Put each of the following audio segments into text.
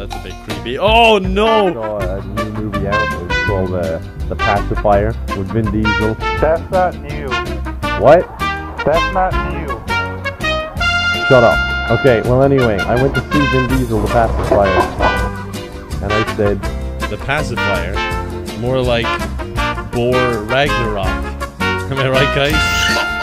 that's a bit creepy. Oh no! I saw a new movie out. It's called The Pacifier with Vin Diesel. That's not new. What? That's not new. Shut up. Okay, well anyway, I went to see Vin Diesel, The Pacifier. And I said... The Pacifier? More like... Boar Ragnarok. Am I right, guys?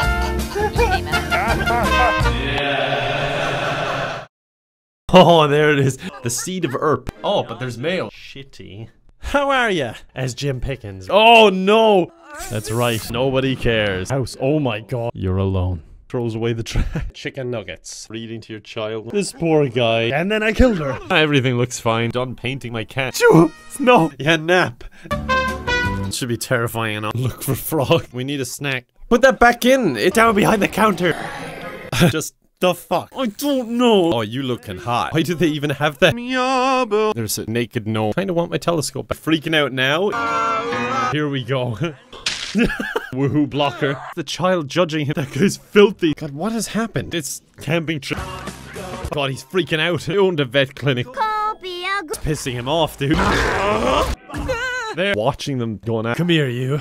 Oh, there it is. The seed of Earp. Oh, but there's mail. Shitty. How are ya? As Jim Pickens. Oh, no. That's right. Nobody cares. House. Oh, my God. You're alone. Throws away the trash. Chicken nuggets. Reading to your child. This poor guy. And then I killed her. Everything looks fine. Done painting my cat. No. Yeah, nap. It should be terrifying enough. Look for frog. We need a snack. Put that back in. It's down behind the counter. Just... the fuck? I don't know. Oh, you looking hot. Why do they even have that? There's a naked gnome. Kinda want my telescope. I'm freaking out now. Here we go. Woohoo blocker. The child judging him. That guy's filthy. God, what has happened? It's camping trip. God, he's freaking out. He owned a vet clinic. It's pissing him off, dude. They're watching them going out. Come here, you.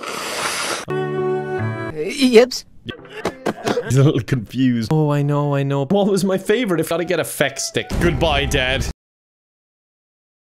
Yips. He's a little confused. Oh, I know. What was my favorite? I've got to get a feck stick. Goodbye, Dad.